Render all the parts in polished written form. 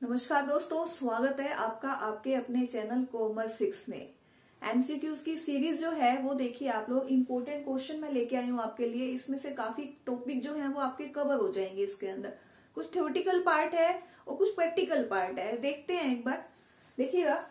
नमस्कार दोस्तों, स्वागत है आपका आपके अपने चैनल कॉमर्स 6 में। एमसीक्यूज की सीरीज जो है वो देखिए आप लोग, इंपॉर्टेंट क्वेश्चन मैं लेके आई हूँ आपके लिए। इसमें से काफी टॉपिक जो है वो आपके कवर हो जाएंगे। इसके अंदर कुछ थ्योरेटिकल पार्ट है और कुछ प्रैक्टिकल पार्ट है। देखते हैं एक बार, देखिएगा।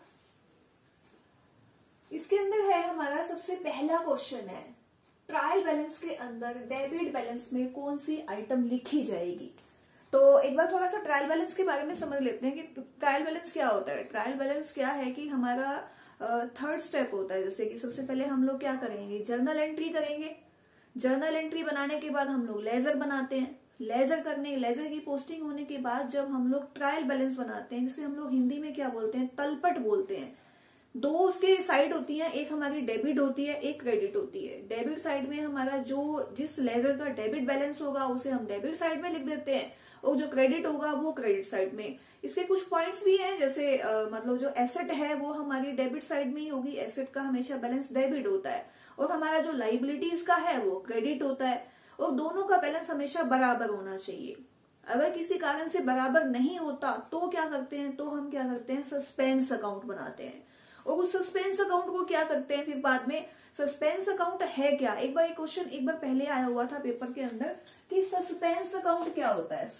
इसके अंदर है हमारा सबसे पहला क्वेश्चन है, ट्रायल बैलेंस के अंदर डेबिट बैलेंस में कौन सी आइटम लिखी जाएगी। तो एक बार थोड़ा सा ट्रायल बैलेंस के बारे में समझ लेते हैं कि ट्रायल बैलेंस क्या होता है। ट्रायल बैलेंस क्या है कि हमारा थर्ड स्टेप होता है। जैसे कि सबसे पहले हम लोग क्या करेंगे, जर्नल एंट्री करेंगे। जर्नल एंट्री बनाने के बाद हम लोग लेजर बनाते हैं। लेजर की पोस्टिंग होने के बाद जब हम लोग ट्रायल बैलेंस बनाते हैं, जिसे हम लोग हिंदी में क्या बोलते हैं, तलपट बोलते हैं। दो उसके साइड होती है, एक हमारी डेबिट होती है, एक क्रेडिट होती है। डेबिट साइड में हमारा जो जिस लेजर का डेबिट बैलेंस होगा उसे हम डेबिट साइड में लिख देते हैं, और जो क्रेडिट होगा वो क्रेडिट साइड में। इसके कुछ पॉइंट्स भी हैं, जैसे मतलब जो एसेट है वो हमारी डेबिट साइड में ही होगी। एसेट का हमेशा बैलेंस डेबिट होता है, और हमारा जो लाइबिलिटीज का है वो क्रेडिट होता है। और दोनों का बैलेंस हमेशा बराबर होना चाहिए। अगर किसी कारण से बराबर नहीं होता तो क्या करते हैं, तो हम क्या करते हैं, सस्पेंस अकाउंट बनाते हैं। और उस सस्पेंस अकाउंट को क्या करते हैं फिर बाद में, सस्पेंस अकाउंट है क्या। एक बार एक क्वेश्चन एक बार पहले आया हुआ था पेपर के अंदर कि सस्पेंस अकाउंट क्या होता है।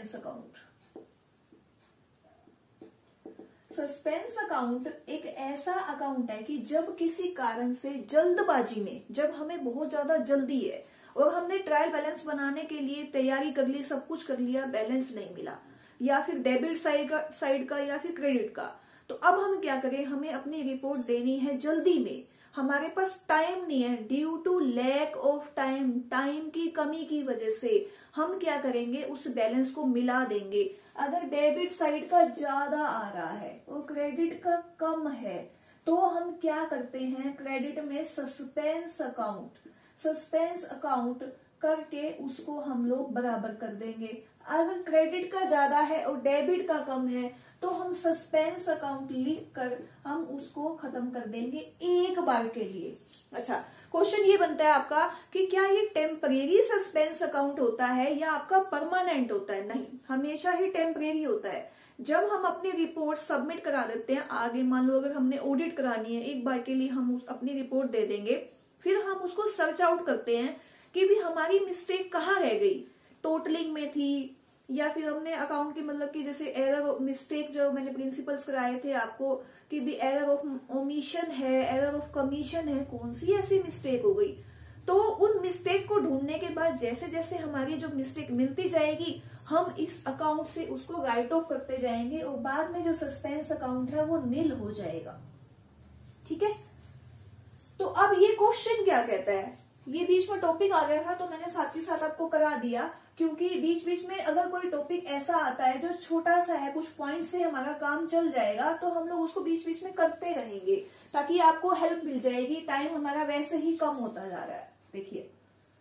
सस्पेंस अकाउंट एक ऐसा अकाउंट है कि जब किसी कारण से जल्दबाजी में, जब हमें बहुत ज्यादा जल्दी है और हमने ट्रायल बैलेंस बनाने के लिए तैयारी कर ली, सब कुछ कर लिया, बैलेंस नहीं मिला, या फिर डेबिट साइड का या फिर क्रेडिट का, तो अब हम क्या करें, हमें अपनी रिपोर्ट देनी है जल्दी में, हमारे पास टाइम नहीं है। Due to lack of time की कमी की वजह से हम क्या करेंगे, उस बैलेंस को मिला देंगे। अगर डेबिट साइड का ज्यादा आ रहा है और क्रेडिट का कम है तो हम क्या करते हैं, क्रेडिट में सस्पेंस अकाउंट करके उसको हम लोग बराबर कर देंगे। अगर क्रेडिट का ज्यादा है और डेबिट का कम है तो हम सस्पेंस अकाउंट लिख कर हम उसको खत्म कर देंगे एक बार के लिए। अच्छा, क्वेश्चन ये बनता है आपका कि क्या ये टेम्परेरी सस्पेंस अकाउंट होता है या आपका परमानेंट होता है। नहीं, हमेशा ही टेम्परेरी होता है। जब हम अपनी रिपोर्ट सबमिट करा देते हैं, आगे मान लो अगर हमने ऑडिट करानी है, एक बार के लिए हम अपनी रिपोर्ट दे देंगे, फिर हम उसको सर्च आउट करते हैं कि भी हमारी मिस्टेक कहाँ रह गई, टोटलिंग में थी या फिर हमने अकाउंट की, मतलब कि जैसे एरर मिस्टेक जो मैंने प्रिंसिपल्स कराए थे आपको कि भी एरर ऑफ ओमिशन है, एरर ऑफ कमीशन है, कौन सी ऐसी मिस्टेक हो गई। तो उन मिस्टेक को ढूंढने के बाद जैसे जैसे हमारी जो मिस्टेक मिलती जाएगी हम इस अकाउंट से उसको राइट ऑफ करते जाएंगे, और बाद में जो सस्पेंस अकाउंट है वो नील हो जाएगा। ठीक है, तो अब ये क्वेश्चन क्या कहता है, ये बीच में टॉपिक आ गया था तो मैंने साथ ही साथ आपको करा दिया, क्योंकि बीच बीच में अगर कोई टॉपिक ऐसा आता है जो छोटा सा है, कुछ पॉइंट से हमारा काम चल जाएगा, तो हम लोग उसको बीच बीच में करते रहेंगे ताकि आपको हेल्प मिल जाएगी। टाइम हमारा वैसे ही कम होता जा रहा है। देखिए,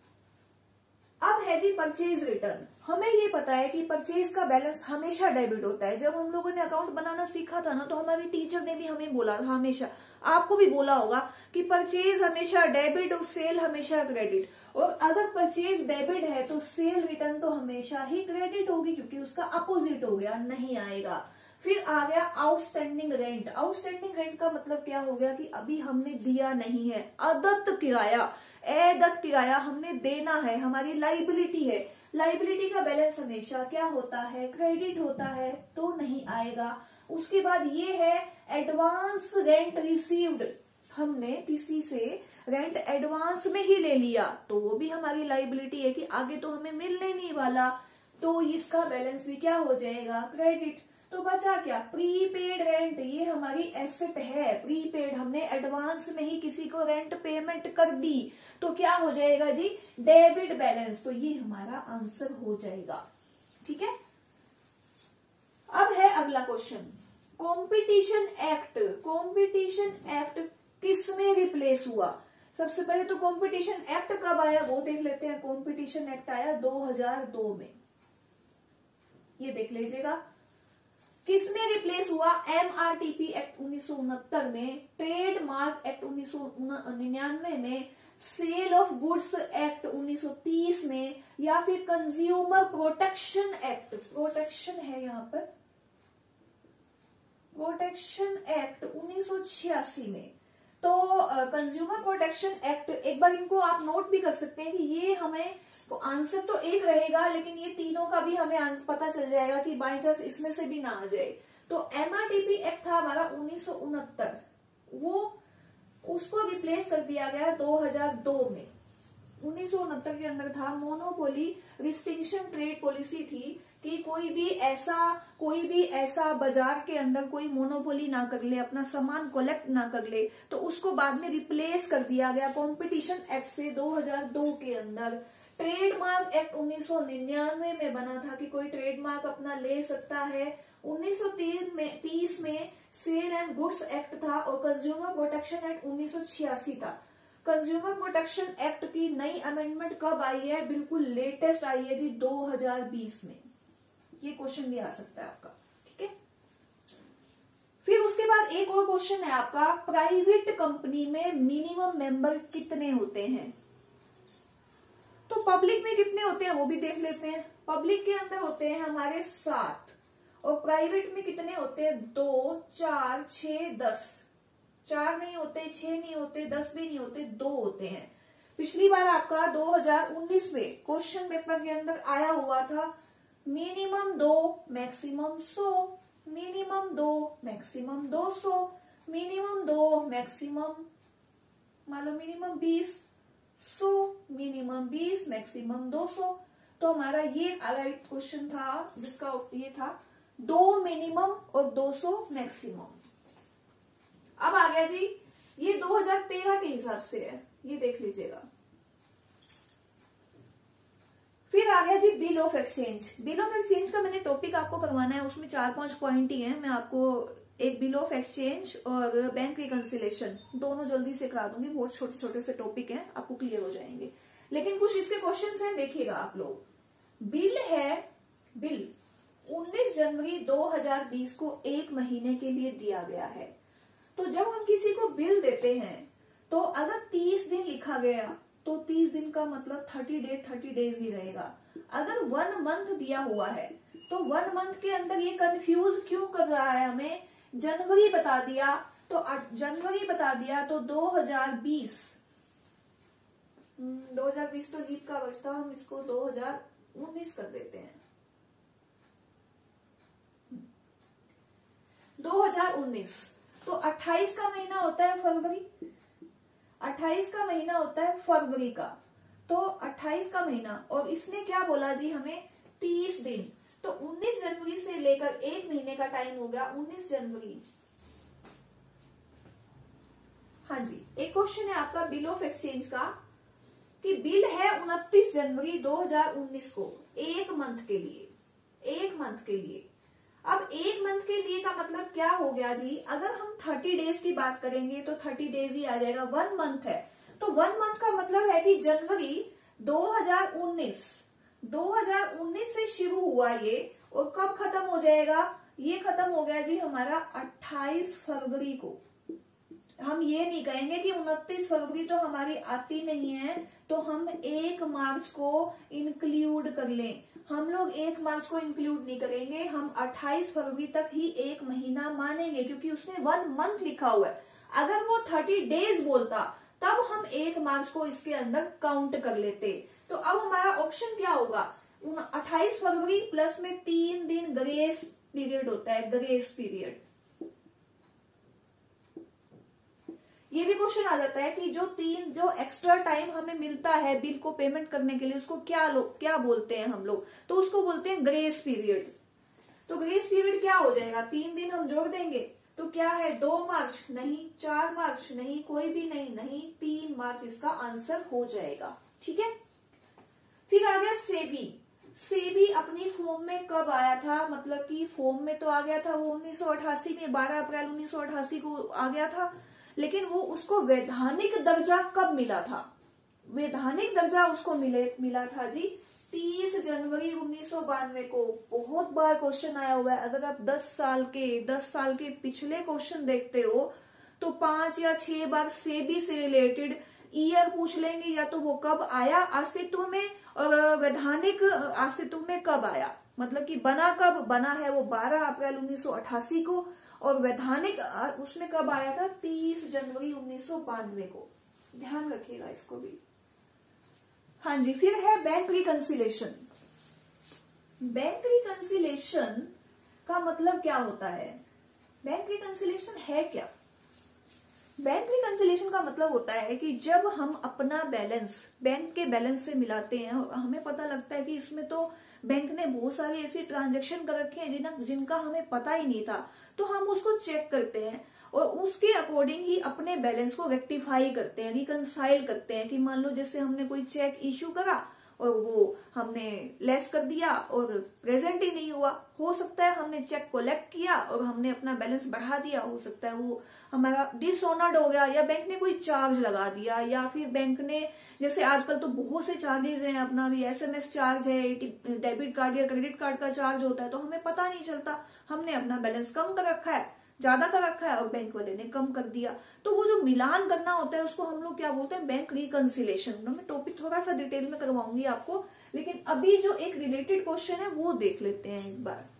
अब है जी परचेज रिटर्न। हमें ये पता है कि परचेज का बैलेंस हमेशा डेबिट होता है। जब हम लोगों ने अकाउंट बनाना सीखा था ना, तो हमारी टीचर ने भी हमें बोला था, हमेशा आपको भी बोला होगा कि परचेज हमेशा डेबिट और सेल हमेशा क्रेडिट। और अगर परचेज डेबिट है तो सेल रिटर्न तो हमेशा ही क्रेडिट होगी, क्योंकि उसका अपोजिट हो गया, नहीं आएगा। फिर आ गया आउटस्टैंडिंग रेंट। आउटस्टैंडिंग रेंट का मतलब क्या हो गया कि अभी हमने दिया नहीं है, अदत्त किराया हमने देना है, हमारी लाइबिलिटी है। लाइबिलिटी का बैलेंस हमेशा क्या होता है, क्रेडिट होता है, तो नहीं आएगा। उसके बाद ये है एडवांस रेंट रिसीव्ड। हमने किसी से रेंट एडवांस में ही ले लिया तो वो भी हमारी लाइबिलिटी है कि आगे तो हमें मिलने नहीं वाला, तो इसका बैलेंस भी क्या हो जाएगा, क्रेडिट। तो बचा क्या, प्रीपेड रेंट। ये हमारी एसेट है, प्रीपेड, हमने एडवांस में ही किसी को रेंट पेमेंट कर दी, तो क्या हो जाएगा जी, डेबिट बैलेंस। तो ये हमारा आंसर हो जाएगा। ठीक है, अब है अगला क्वेश्चन, कंपटीशन एक्ट किसमें रिप्लेस हुआ। सबसे पहले तो कंपटीशन एक्ट कब आया वो देख लेते हैं। कंपटीशन एक्ट आया 2002 में, ये देख लीजिएगा। किसमें रिप्लेस हुआ, MRTP एक्ट 1969 में, ट्रेडमार्क एक्ट 1999 में, सेल ऑफ गुड्स एक्ट 1930 में, या फिर कंज्यूमर प्रोटेक्शन एक्ट, प्रोटेक्शन है यहाँ पर, प्रोटेक्शन एक्ट 1986 में, तो कंज्यूमर प्रोटेक्शन एक्ट, एक बार इनको आप नोट भी कर सकते हैं कि ये हमें तो आंसर तो एक रहेगा, लेकिन ये तीनों का भी हमें आंसर पता चल जाएगा कि बाई चांस इसमें से भी ना आ जाए। तो एमआरटीपी एक्ट था हमारा 1969, वो उसको रिप्लेस कर दिया गया 2002 में। 1969 के अंदर था मोनोपोली रिस्ट्रिक्शन ट्रेड पॉलिसी थी कि कोई भी ऐसा बाजार के अंदर कोई मोनोपोली ना कर ले, अपना सामान कलेक्ट ना कर ले, तो उसको बाद में रिप्लेस कर दिया गया कंपटीशन एक्ट से 2002 के अंदर। ट्रेडमार्क एक्ट 1999 में बना था कि कोई ट्रेडमार्क अपना ले सकता है। 1930 में सेल एंड गुड्स एक्ट था और कंज्यूमर प्रोटेक्शन एक्ट 1986 था। कंज्यूमर प्रोटेक्शन एक्ट की नई अमेंडमेंट कब आई है? बिल्कुल लेटेस्ट आई है जी, 2020 में। ये क्वेश्चन भी आ सकता है आपका, ठीक है। फिर उसके बाद एक और क्वेश्चन है आपका, प्राइवेट कंपनी में मिनिमम मेंबर कितने होते हैं? तो पब्लिक में कितने होते हैं वो भी देख लेते हैं। पब्लिक के अंदर होते हैं हमारे 7 और प्राइवेट में कितने होते हैं? 2, 4, 6, 10। 4 नहीं होते, 6 नहीं होते, 10 भी नहीं होते, 2 होते हैं। पिछली बार आपका 2019 में क्वेश्चन पेपर के अंदर आया हुआ था minimum 2 maximum 100, minimum 2 maximum 200, minimum 2 maximum मान लो मिनिमम 20, 100 मिनिमम 20 मैक्सिमम 200। तो हमारा ये राइट क्वेश्चन था जिसका ये था 2 मिनिमम और 200 मैक्सिमम। अब आ गया जी, ये 2013 के हिसाब से है, ये देख लीजिएगा। फिर आ गया जी bill of exchange. Bill of exchange का मैंने टॉपिक आपको करवाना है, उसमें 4-5 पॉइंट ही हैं। मैं आपको एक बिल ऑफ एक्सचेंज और बैंक रिकंसिलेशन दोनों जल्दी से करा दूंगी, बहुत छोटे छोटे से टॉपिक हैं, आपको क्लियर हो जाएंगे। लेकिन कुछ इसके क्वेश्चंस हैं, देखिएगा आप लोग। बिल है, बिल 19 जनवरी 2020 को 1 महीने के लिए दिया गया है। तो जब हम किसी को बिल देते हैं तो अगर 30 दिन लिखा गया तो 30 दिन का मतलब 30 डेज ही रहेगा। अगर 1 मंथ दिया हुआ है तो 1 मंथ के अंदर ये कंफ्यूज क्यों कर रहा है हमें? जनवरी बता दिया तो 2020 तो लीप का बचता, हम इसको 2019 कर देते हैं। 2019 तो 28 का महीना होता है फरवरी, 28 का महीना होता है फरवरी का, तो 28 का महीना, और इसने क्या बोला जी हमें? 30 दिन। तो 19 जनवरी से लेकर 1 महीने का टाइम हो गया 19 जनवरी। हाँ जी, एक क्वेश्चन है आपका बिल ऑफ एक्सचेंज का कि बिल है 29 जनवरी 2019 को 1 मंथ के लिए, 1 मंथ के लिए। अब 1 मंथ के लिए का मतलब क्या हो गया जी? अगर हम 30 डेज की बात करेंगे तो 30 डेज ही आ जाएगा। 1 मंथ है तो 1 मंथ का मतलब है कि जनवरी 2019 से शुरू हुआ ये, और कब खत्म हो जाएगा? ये खत्म हो गया जी हमारा 28 फरवरी को। हम ये नहीं कहेंगे कि 29 फरवरी तो हमारी आती नहीं है तो हम 1 मार्च को इंक्लूड कर लें। हम लोग 1 मार्च को इंक्लूड नहीं करेंगे, हम 28 फरवरी तक ही 1 महीना मानेंगे, क्योंकि उसने 1 मंथ लिखा हुआ है। अगर वो 30 डेज बोलता तब हम 1 मार्च को इसके अंदर काउंट कर लेते। तो अब हमारा ऑप्शन क्या होगा? 28 फरवरी प्लस में 3 दिन ग्रेस पीरियड होता है, ग्रेस पीरियड। ये भी क्वेश्चन आ जाता है कि जो एक्स्ट्रा टाइम हमें मिलता है बिल को पेमेंट करने के लिए, उसको क्या बोलते हैं हम लोग? तो उसको बोलते हैं ग्रेस पीरियड। तो ग्रेस पीरियड क्या हो जाएगा? 3 दिन हम जोड़ देंगे तो क्या है? 2 मार्च नहीं, 4 मार्च नहीं, कोई भी नहीं, 3 मार्च इसका आंसर हो जाएगा। ठीक है। फिर आ गया सेबी। सेबी अपनी फॉर्म में कब आया था? मतलब कि फॉर्म में तो आ गया था वो 1988 में, 12 अप्रैल 1988 को आ गया था, लेकिन वो उसको वैधानिक दर्जा कब मिला था? वैधानिक दर्जा उसको मिला था जी 30 जनवरी 1992 को। बहुत बार क्वेश्चन आया हुआ है। अगर आप 10 साल के पिछले क्वेश्चन देखते हो तो 5 या 6 बार सेबी से रिलेटेड ईयर पूछ लेंगे, या तो वो कब आया अस्तित्व में और वैधानिक अस्तित्व में कब आया, मतलब कि बना कब बना है वो 12 अप्रैल 1988 को, और वैधानिक उसमें कब आया था? 30 जनवरी 1992 को। ध्यान रखिएगा इसको भी। हाँ जी, फिर है बैंक रिकंसिलेशन। बैंक रिकंसिलेशन का मतलब क्या होता है? बैंक रिकंसिलेशन है क्या? बैंक रिकंसिलेशन का मतलब होता है कि जब हम अपना बैलेंस बैंक के बैलेंस से मिलाते हैं और हमें पता लगता है कि इसमें तो बैंक ने बहुत सारी ऐसी ट्रांजैक्शन कर रखे हैं जिनका हमें पता ही नहीं था, तो हम उसको चेक करते हैं और उसके अकॉर्डिंग ही अपने बैलेंस को रेक्टिफाई करते हैं, रिकंसाइल करते हैं। कि मान लो जैसे हमने कोई चेक इश्यू करा और वो हमने लेस कर दिया और प्रेजेंट ही नहीं हुआ, हो सकता है हमने चेक कलेक्ट किया और हमने अपना बैलेंस बढ़ा दिया, हो सकता है वो हमारा डिसऑनर्ड हो गया, या बैंक ने कोई चार्ज लगा दिया, या फिर बैंक ने जैसे आजकल तो बहुत से चार्जेस हैं, अपना भी SMS चार्ज है, डेबिट कार्ड या क्रेडिट कार्ड का चार्ज होता है, तो हमें पता नहीं चलता, हमने अपना बैलेंस कम कर रखा है, ज्यादा कर रखा है और बैंक वाले ने कम कर दिया, तो वो जो मिलान करना होता है उसको हम लोग क्या बोलते हैं? Bank reconciliation. मैं टॉपिक थोड़ा सा डिटेल में करवाऊंगी आपको, लेकिन अभी जो एक रिलेटेड क्वेश्चन है वो देख लेते हैं एक बार।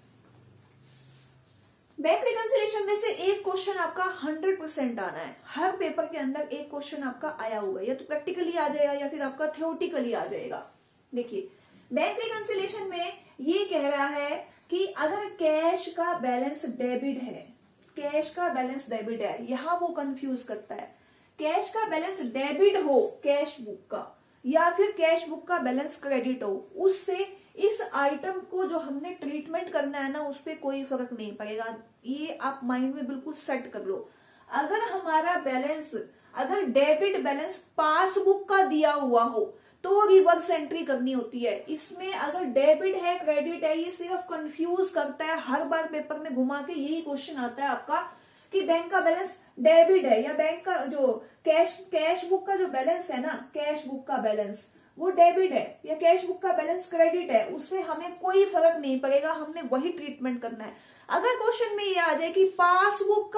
बैंक रिकंसिलेशन में से एक क्वेश्चन आपका 100% आना है। हर पेपर के अंदर एक क्वेश्चन आपका आया हुआ है, या तो प्रैक्टिकली आ जाएगा या फिर आपका थ्योरेटिकली आ जाएगा। देखिए, बैंक रिकंसिलेशन में ये कह रहा है कि अगर कैश का बैलेंस डेबिट है, कैश का बैलेंस डेबिट है, यहां वो कंफ्यूज करता है। कैश का बैलेंस डेबिट हो कैश बुक का, या फिर कैश बुक का बैलेंस क्रेडिट हो, उससे इस आइटम को जो हमने ट्रीटमेंट करना है ना, उस पर कोई फर्क नहीं पड़ेगा। ये आप माइंड में बिल्कुल सेट कर लो। अगर हमारा बैलेंस, अगर डेबिट बैलेंस पासबुक का दिया हुआ हो तो रिवर्स एंट्री करनी होती है। इसमें अगर डेबिट है क्रेडिट है, ये सिर्फ कंफ्यूज करता है। हर बार पेपर में घुमा के यही क्वेश्चन आता है आपका कि बैंक का बैलेंस डेबिट है, या बैंक का जो कैश बुक का जो बैलेंस है ना, कैश बुक का बैलेंस वो डेबिट है, या कैश बुक का बैलेंस क्रेडिट है, उससे हमें कोई फर्क नहीं पड़ेगा, हमने वही ट्रीटमेंट करना है। अगर क्वेश्चन में ये आ जाए कि पासबुक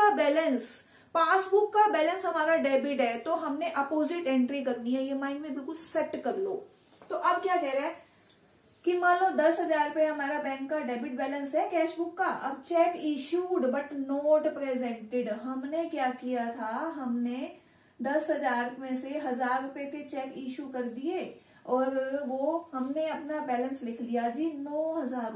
का बैलेंस हमारा डेबिट है, तो हमने अपोजिट एंट्री करनी है। ये माइंड में बिल्कुल सेट कर लो। तो अब क्या कह रहा है कि मान लो 10,000 रुपए हमारा बैंक का डेबिट बैलेंस है कैश बुक का। अब cheque issued but not presented, हमने क्या किया था? हमने 10,000 में से 1,000 रुपए के चेक इश्यू कर दिए और वो हमने अपना बैलेंस लिख लिया जी 9,000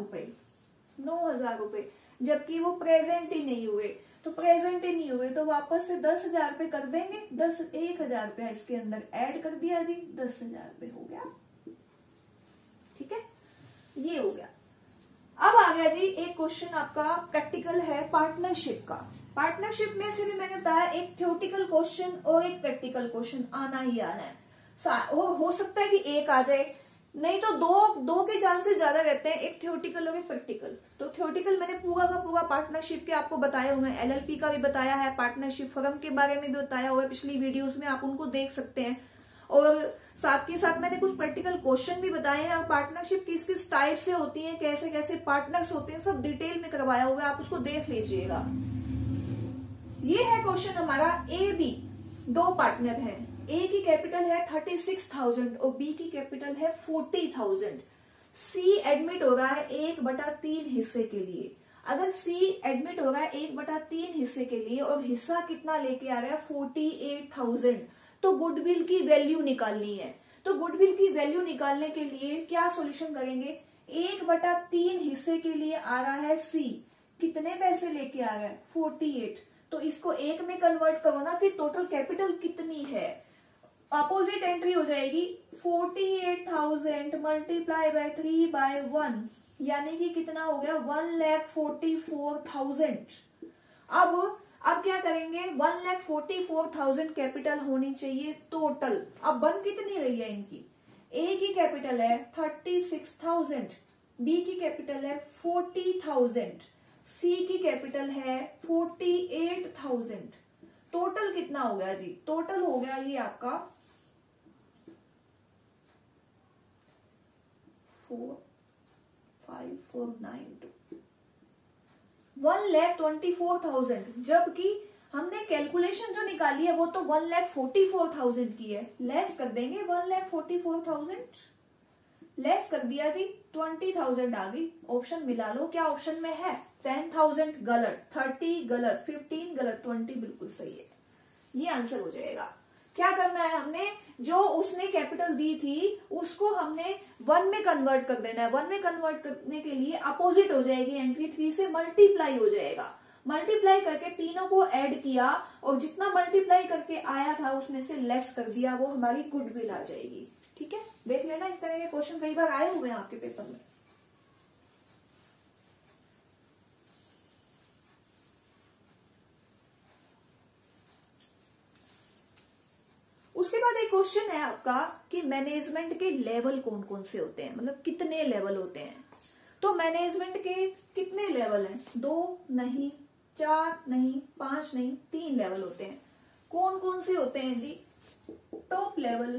रुपए, जबकि वो प्रेजेंट ही नहीं हुए। तो प्रेजेंट ही नहीं हुए तो वापस से 10,000 रुपए कर देंगे, 1,000 रुपया इसके अंदर ऐड कर दिया जी, 10,000 रुपए हो गया। ठीक है, ये हो गया। अब आ गया जी एक क्वेश्चन आपका प्रैक्टिकल है पार्टनरशिप का। पार्टनरशिप में से भी मैंने बताया एक थ्योरेटिकल क्वेश्चन और एक प्रैक्टिकल क्वेश्चन आना ही आना है। और हो सकता है कि एक आ जाए, नहीं तो दो के चांसेस ज्यादा रहते हैं, एक थ्योरेटिकल और एक प्रैक्टिकल। तो थ्योरेटिकल मैंने पूरा का पूरा पार्टनरशिप के आपको बताया हुआ है, LLP का भी बताया है, पार्टनरशिप फर्म के बारे में भी बताया हुआ है पिछली वीडियोस में, आप उनको देख सकते हैं। और साथ के साथ मैंने कुछ प्रैक्टिकल क्वेश्चन भी बताए हैं, पार्टनरशिप किस किस टाइप से होती है, कैसे कैसे पार्टनर्स होते हैं, सब डिटेल में करवाया हुआ है, आप उसको देख लीजिएगा। ये है क्वेश्चन हमारा AB, दो पार्टनर हैं, A की कैपिटल है 36,000 और B की कैपिटल है 40,000। C एडमिट हो रहा है 1/3 हिस्से के लिए। अगर C एडमिट हो रहा है 1/3 हिस्से के लिए और हिस्सा कितना लेके आ रहा है 48,000, तो गुडविल की वैल्यू निकालनी है। तो गुडविल की वैल्यू निकालने के लिए क्या सॉल्यूशन करेंगे? 1/3 हिस्से के लिए आ रहा है C, कितने पैसे लेके आ रहा है 48, तो इसको एक में कन्वर्ट करो ना कि टोटल कैपिटल कितनी है। अपोजिट एंट्री हो जाएगी 48,000 मल्टीप्लाई बाय 3/1, यानी कि कितना हो गया 1,44,000। अब क्या करेंगे? 1,44,000 कैपिटल होनी चाहिए टोटल। अब बन कितनी रही है इनकी? A की कैपिटल है 36,000, B की कैपिटल है 40,000, C की कैपिटल है 48,000। टोटल कितना हो गया जी? टोटल हो गया ये आपका 4,5,4,9,2 1,24,000, जबकि हमने कैलकुलेशन जो निकाली है वो तो 1,44,000 की है। लेस कर देंगे 1,44,000, लेस कर दिया जी, 20,000 आ गई। ऑप्शन मिला लो, क्या ऑप्शन में है? 10,000 गलत, 30 गलत, 15 गलत, 20 बिल्कुल सही है। ये आंसर हो जाएगा। क्या करना है हमने, जो उसने कैपिटल दी थी उसको हमने 1 में कन्वर्ट कर देना है। 1 में कन्वर्ट करने के लिए अपोजिट हो जाएगी एंट्री, 3 से मल्टीप्लाई हो जाएगा। मल्टीप्लाई करके तीनों को ऐड किया और जितना मल्टीप्लाई करके आया था उसमें से लेस कर दिया, वो हमारी गुडविल आ जाएगी। ठीक है, देख लेना, इस तरह के क्वेश्चन कई बार आए हुए हैं आपके पेपर में। उसके बाद एक क्वेश्चन है आपका कि मैनेजमेंट के लेवल कौन कौन से होते हैं, मतलब कितने लेवल होते हैं। तो मैनेजमेंट के कितने लेवल हैं? 2 नहीं, 4 नहीं, 5 नहीं, 3 लेवल होते हैं। कौन कौन से होते हैं जी? टॉप लेवल,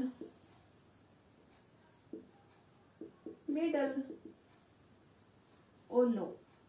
मिडल और लो।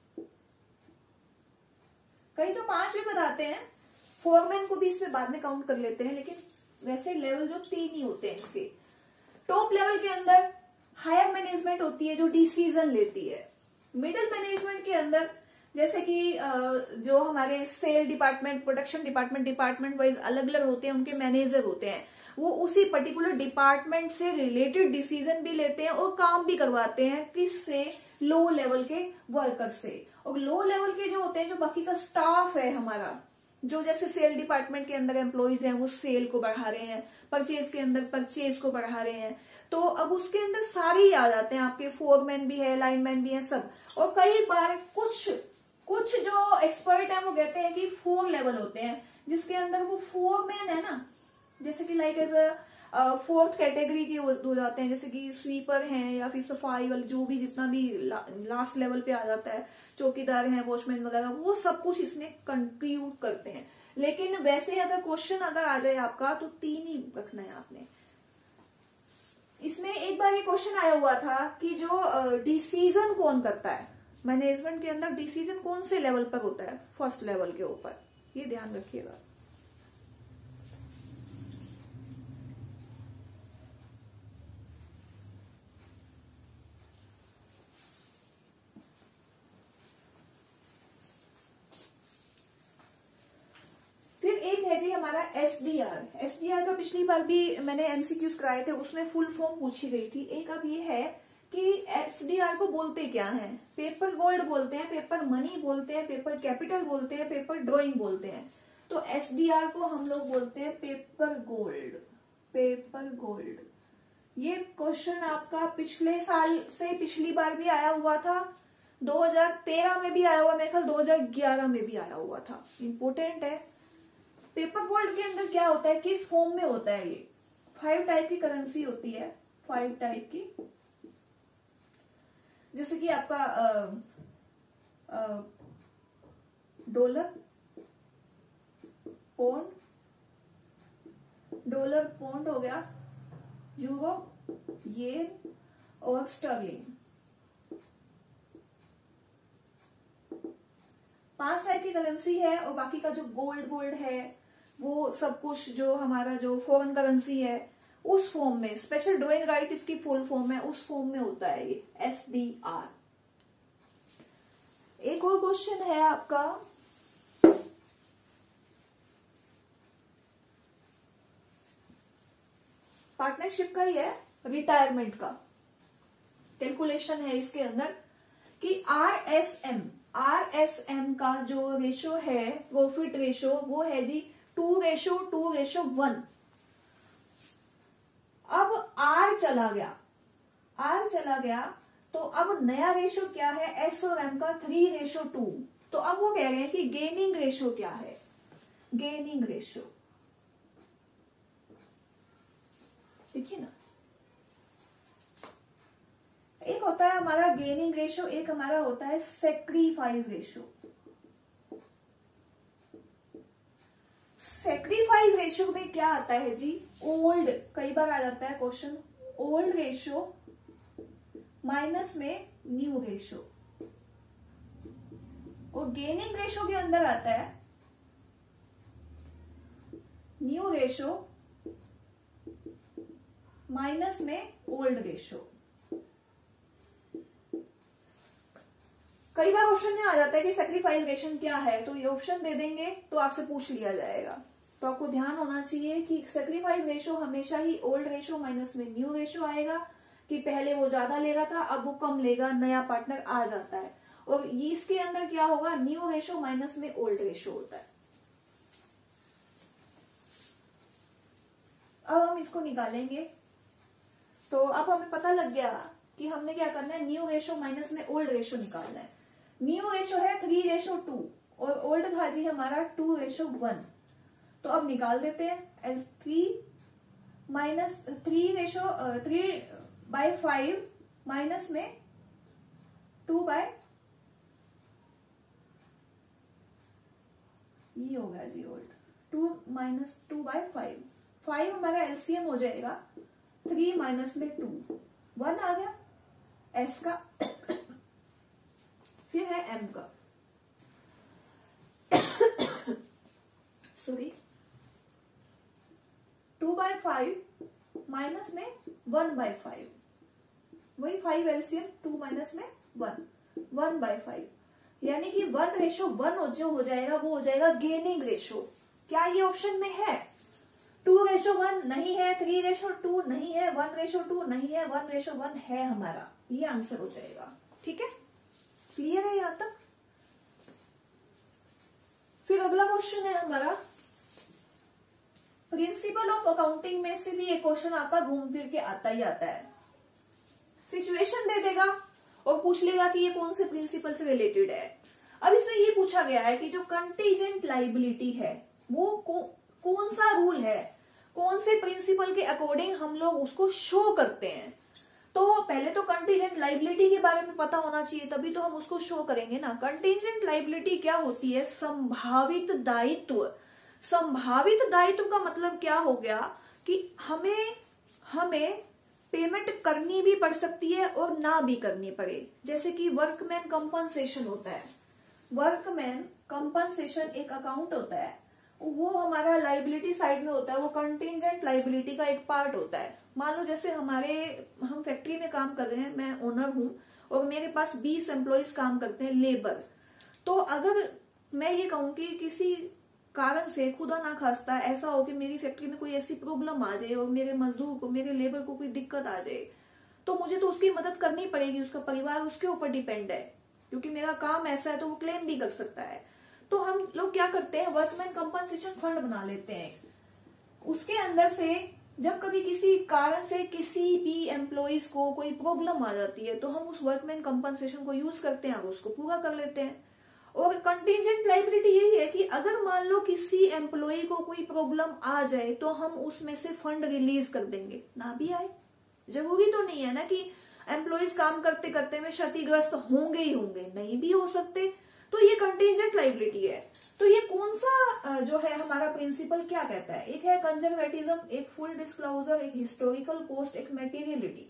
कई तो 5 भी बताते हैं, फोरमैन को भी इसमें बाद में काउंट कर लेते हैं, लेकिन वैसे लेवल जो 3 ही होते हैं इसके। टॉप लेवल के अंदर हायर मैनेजमेंट होती है जो डिसीजन लेती है। मिडिल मैनेजमेंट के अंदर जैसे कि जो हमारे sale department, production department wise अलग अलग होते हैं, उनके मैनेजर होते हैं, वो उसी पर्टिकुलर डिपार्टमेंट से रिलेटेड डिसीजन भी लेते हैं और काम भी करवाते हैं। किससे? लो लेवल के वर्कर से। और लो लेवल के जो होते हैं, जो बाकी का स्टाफ है हमारा, जो जैसे सेल डिपार्टमेंट के अंदर एम्प्लॉइज हैं, वो सेल को बढ़ा रहे हैं, परचेज के अंदर परचेज को बढ़ा रहे हैं, तो अब उसके अंदर सारे ही आ जाते हैं। आपके फोरमैन भी है, लाइनमैन भी है, सब। और कई बार कुछ जो एक्सपर्ट है वो कहते हैं कि 4 लेवल होते हैं, जिसके अंदर वो फोरमैन है ना, जैसे कि like as a 4th category के हो जाते हैं, जैसे कि स्वीपर हैं या फिर सफाई वाले, जो भी जितना भी लास्ट लेवल पे आ जाता है, चौकीदार हैं, वॉचमैन वगैरह, वो सब कुछ इसमें कंक्लूड करते हैं। लेकिन वैसे अगर क्वेश्चन अगर आ जाए आपका तो 3 ही रखना है आपने। इसमें एक बार ये क्वेश्चन आया हुआ था कि जो डिसीजन कौन करता है मैनेजमेंट के अंदर, डिसीजन कौन से लेवल पर होता है? फर्स्ट लेवल के ऊपर, ये ध्यान रखिएगा। है जी हमारा एसडीआर। एसडीआर का पिछली बार भी मैंने एमसीक्यूज कराए थे, उसमें फुल फॉर्म पूछी गई थी। एक अब ये है कि एसडीआर को बोलते क्या हैं? पेपर गोल्ड बोलते हैं, पेपर मनी बोलते हैं, पेपर कैपिटल बोलते हैं, पेपर ड्राइंग बोलते हैं। तो एसडीआर को हम लोग बोलते हैं पेपर गोल्ड। Paper gold. ये क्वेश्चन आपका पिछले साल से पिछली बार भी आया हुआ था, 2013 में भी आया हुआ, मेरे ख्याल 2011 में भी आया हुआ था। इंपोर्टेंट है। पेपर गोल्ड के अंदर क्या होता है, किस फॉर्म में होता है? ये 5 टाइप की करेंसी होती है, 5 टाइप की, जैसे कि आपका डॉलर पौंड हो गया, यूरो, येन और स्टर्लिंग। 5 टाइप की करेंसी है। और बाकी का जो गोल्ड है, वो सब कुछ जो हमारा जो फॉरेन करेंसी है, उस फॉर्म में, स्पेशल ड्राइंग राइट इसकी फुल फॉर्म है, उस फॉर्म में होता है ये एसडीआर। एक और क्वेश्चन है आपका, पार्टनरशिप का ही है, रिटायरमेंट का कैलकुलेशन है इसके अंदर कि आरएसएम का जो रेशो है, प्रॉफिट रेशो, वो है जी 2:1। अब आर चला गया तो अब नया रेशो क्या है? एस और एम का 3:2। तो अब वो कह रहे हैं कि गेनिंग रेशो क्या है? गेनिंग रेशो देखिए ना, एक होता है हमारा गेनिंग रेशो, एक हमारा होता है सेक्रीफाइस रेशो। सेक्रीफाइस रेशो में क्या आता है जी? ओल्ड, कई बार आ जाता है क्वेश्चन, ओल्ड रेशो माइनस में न्यू रेशो। और गेनिंग रेशो के अंदर आता है न्यू रेशो माइनस में ओल्ड रेशो। कई बार ऑप्शन में आ जाता है कि सेक्रीफाइस रेशो क्या है, तो ये ऑप्शन दे देंगे तो आपसे पूछ लिया जाएगा। तो आपको ध्यान होना चाहिए कि सेक्रीफाइस रेशो हमेशा ही ओल्ड रेशो माइनस में न्यू रेशो आएगा, कि पहले वो ज्यादा ले रहा था अब वो कम लेगा, नया पार्टनर आ जाता है। और इसके अंदर क्या होगा, न्यू रेशो माइनस में ओल्ड रेशो होता है। अब हम इसको निकालेंगे, तो अब हमें पता लग गया कि हमने क्या करना है, न्यू रेशो माइनस में ओल्ड रेशो निकालना है। न्यू रेशो है 3:2 और ओल्ड था जी हमारा 2:1। तो अब निकाल देते हैं। 3/5 माइनस में 2/, ये होगा जी ओल्ड, 2 माइनस 2/5, 5 हमारा एलसीएम हो जाएगा, 3 माइनस में 2, 1 आ गया एस का, फिर है एम का, सॉरी 2/5 माइनस में 1/5, वही 5 एलसीएम, 2 माइनस में 1, 1/5, यानी कि 1:1 जो हो जाएगा वो हो जाएगा गेनिंग रेशो। क्या ये ऑप्शन में है? 2:1 नहीं है, 3:2 नहीं है, 1:2 नहीं है, 1:1 है हमारा, ये आंसर हो जाएगा। ठीक है, क्लियर है यहां तक? फिर अगला क्वेश्चन है हमारा, प्रिंसिपल ऑफ अकाउंटिंग में से भी एक क्वेश्चन आपका घूम फिर के आता ही आता है। सिचुएशन दे देगा और पूछ लेगा कि ये कौन से प्रिंसिपल से रिलेटेड है। अब इसमें ये पूछा गया है कि जो कंटीजेंट लाइबिलिटी है वो कौन सा रूल है, कौन से प्रिंसिपल के अकॉर्डिंग हम लोग उसको शो करते हैं। तो पहले तो कंटीजेंट लाइबिलिटी के बारे में पता होना चाहिए, तभी तो हम उसको शो करेंगे ना। कंटीजेंट लाइबिलिटी क्या होती है? संभावित दायित्व। संभावित दायित्व का मतलब क्या हो गया कि हमें पेमेंट करनी भी पड़ सकती है और ना भी करनी पड़े। जैसे कि वर्कमैन कंपनसेशन होता है, वर्कमैन कंपनसेशन एक अकाउंट होता है, वो हमारा लाइबिलिटी साइड में होता है, वो कंटीजेंट लाइबिलिटी का एक पार्ट होता है। मान लो जैसे हम फैक्ट्री में काम कर रहे हैं, मैं ओनर हूं और मेरे पास 20 एम्प्लॉइज काम करते हैं, लेबर। तो अगर मैं ये कहूं कि किसी कारण से खुदा ना खास्ता ऐसा हो कि मेरी फैक्ट्री में कोई ऐसी प्रॉब्लम आ जाए और मेरे मजदूर को, मेरे लेबर को कोई दिक्कत आ जाए, तो मुझे तो उसकी मदद करनी पड़ेगी, उसका परिवार उसके ऊपर डिपेंड है, क्योंकि मेरा काम ऐसा है तो वो क्लेम भी कर सकता है। तो हम लोग क्या करते हैं, वर्कमैन कंपनसेशन फंड बना लेते हैं। उसके अंदर से जब कभी किसी कारण से किसी भी एम्प्लॉइज को कोई प्रॉब्लम आ जाती है तो हम उस वर्कमैन कंपनसेशन को यूज करते हैं और उसको पूरा कर लेते हैं। और कंटीजेंट लाइबिलिटी यही है कि अगर मान लो किसी एम्प्लॉय को कोई प्रॉब्लम आ जाए तो हम उसमें से फंड रिलीज कर देंगे, ना भी आए। जरूरी तो नहीं है ना कि एम्प्लॉइज काम करते करते में क्षतिग्रस्त होंगे ही होंगे, नहीं भी हो सकते। तो ये कंटीजेंट लाइबिलिटी है। तो ये कौन सा जो है हमारा प्रिंसिपल क्या कहता है? एक है कंजर्वेटिज्म, एक फुल डिस्क्लोजर, एक हिस्टोरिकल कॉस्ट, एक मटेरियलिटी।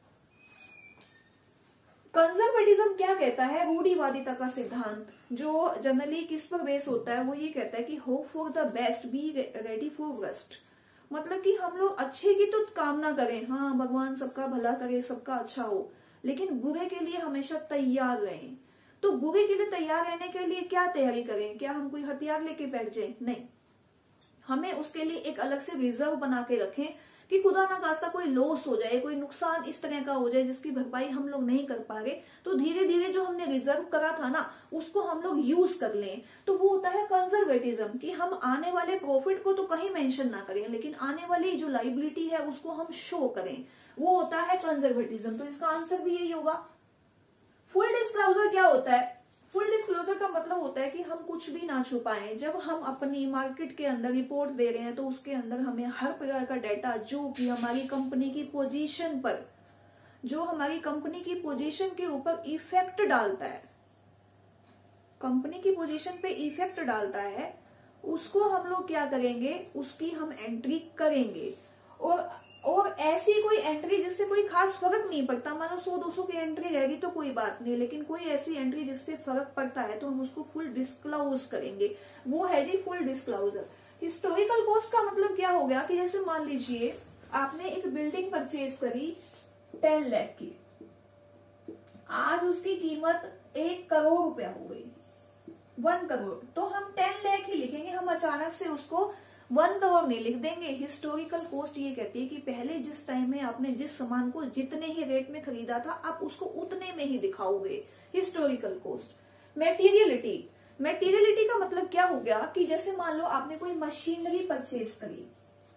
कंजर्वेटिज्म क्या कहता है? रूढ़िवादिता का सिद्धांत, जो जनरली किस पर बेस होता है, वो ये कहता है कि hope for the best, be ready for worst. मतलब कि हम लोग अच्छे की तो कामना करें, हाँ भगवान सबका भला करे, सबका अच्छा हो, लेकिन बुरे के लिए हमेशा तैयार रहें। तो बुरे के लिए तैयार रहने के लिए क्या तैयारी करें? क्या हम कोई हथियार लेके बैठ जाए? नहीं, हमें उसके लिए एक अलग से रिजर्व बना के रखें कि खुदा ना खास्ता कोई लॉस हो जाए, कोई नुकसान इस तरह का हो जाए जिसकी भरपाई हम लोग नहीं कर पा रहे, तो धीरे धीरे जो हमने रिजर्व करा था ना उसको हम लोग यूज कर लें। तो वो होता है कंजर्वेटिज्म, कि हम आने वाले प्रॉफिट को तो कहीं मेंशन ना करें, लेकिन आने वाली जो लाइबिलिटी है उसको हम शो करें, वो होता है कंजर्वेटिज्म। तो इसका आंसर भी यही होगा। फुल डिस्क्लोजर क्या होता है? फुल डिस्क्लोजर का मतलब होता है कि हम कुछ भी ना छुपाएं। जब हम अपनी मार्केट के अंदर रिपोर्ट दे रहे हैं तो उसके अंदर हमें हर प्रकार का डाटा जो कि हमारी कंपनी की पोजीशन पर, जो हमारी कंपनी की पोजीशन के ऊपर इफेक्ट डालता है, कंपनी की पोजीशन पे इफेक्ट डालता है, उसको हम लोग क्या करेंगे, उसकी हम एंट्री करेंगे। और ऐसी कोई एंट्री जिससे कोई खास फर्क नहीं पड़ता, मानो 100-200 की एंट्री रहेगी तो कोई बात नहीं, लेकिन कोई ऐसी एंट्री जिससे फर्क पड़ता है तो हम उसको फुल डिस्क्लोज करेंगे, वो है जी फुल डिस्क्लोजर। हिस्टोरिकल कॉस्ट का मतलब क्या हो गया कि जैसे मान लीजिए आपने एक बिल्डिंग परचेज करी 10 लाख की, आज उसकी कीमत 1 करोड़ रुपया हो गई, 1 करोड़, तो हम 10 लाख ही लिखेंगे, हम अचानक से उसको 1 करोड़ नहीं लिख देंगे। हिस्टोरिकल कॉस्ट ये कहती है कि पहले जिस टाइम में आपने जिस सामान को जितने ही रेट में खरीदा था आप उसको उतने में ही दिखाओगे, हिस्टोरिकल कॉस्ट। मेटीरियलिटी, मेटीरियलिटी का मतलब क्या हो गया कि जैसे मान लो आपने कोई मशीनरी परचेज करी,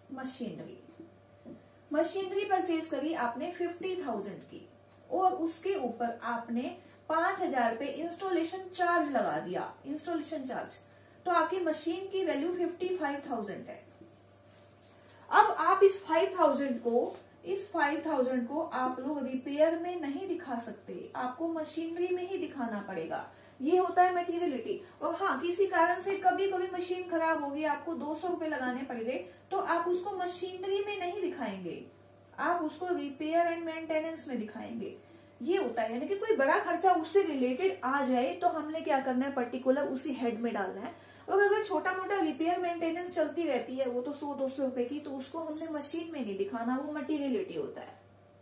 मशीनरी परचेज करी आपने 50,000 की, और उसके ऊपर आपने 5,000 रुपए इंस्टॉलेशन चार्ज लगा दिया, इंस्टॉलेशन चार्ज, तो आपकी मशीन की वैल्यू 55,000 है। अब आप इस 5,000 को आप लोग रिपेयर में नहीं दिखा सकते, आपको मशीनरी में ही दिखाना पड़ेगा। ये होता है मटेरियलिटी। और हाँ, किसी कारण से कभी कभी मशीन खराब होगी, आपको 200 रुपए लगाने पड़ गए, तो आप उसको मशीनरी में नहीं दिखाएंगे, आप उसको रिपेयर एंड मेंटेनेंस में दिखाएंगे। ये होता है, यानी कि कोई बड़ा खर्चा उससे रिलेटेड आ जाए तो हमने क्या करना है, पर्टिकुलर उसी हेड में डालना है। और अगर छोटा मोटा रिपेयर मेंटेनेंस चलती रहती है, वो तो 100-200 रुपए की, तो उसको हमने मशीन में नहीं दिखाना, वो मटेरियलिटी होता है।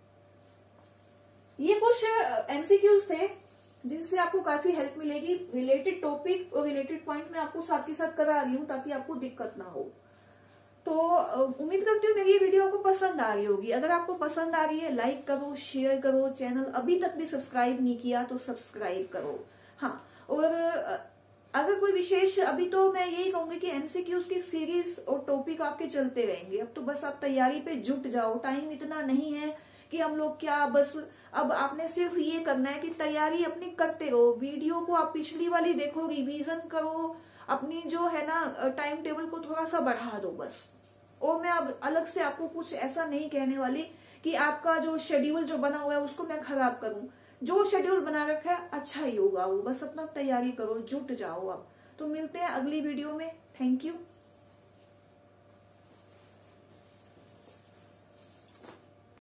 ये कुछ एमसीक्यूज थे जिनसे आपको काफी हेल्प मिलेगी। रिलेटेड टॉपिक और रिलेटेड पॉइंट में आपको साथ के साथ करा रही हूँ ताकि आपको दिक्कत ना हो। तो उम्मीद करती हूँ मेरी ये वीडियो आपको पसंद आ रही होगी। अगर आपको पसंद आ रही है, लाइक करो, शेयर करो, चैनल अभी तक भी सब्सक्राइब नहीं किया तो सब्सक्राइब करो। हाँ, और अगर कोई विशेष, अभी तो मैं यही कहूंगी कि एमसीक्यूज की सीरीज और टॉपिक आपके चलते रहेंगे। अब तो बस आप तैयारी पे जुट जाओ, टाइम इतना नहीं है कि हम लोग क्या, बस अब आपने सिर्फ ये करना है कि तैयारी अपनी करते रहो। वीडियो को आप पिछली वाली देखो, रिवीजन करो, अपनी जो है ना टाइम टेबल को थोड़ा सा बढ़ा दो बस। और मैं अब अलग से आपको कुछ ऐसा नहीं कहने वाली कि आपका जो शेड्यूल जो बना हुआ है उसको मैं खराब करूं। जो शेड्यूल बना रखा है अच्छा ही होगा वो, बस अपना तैयारी करो, जुट जाओ। अब तो मिलते हैं अगली वीडियो में। Thank you.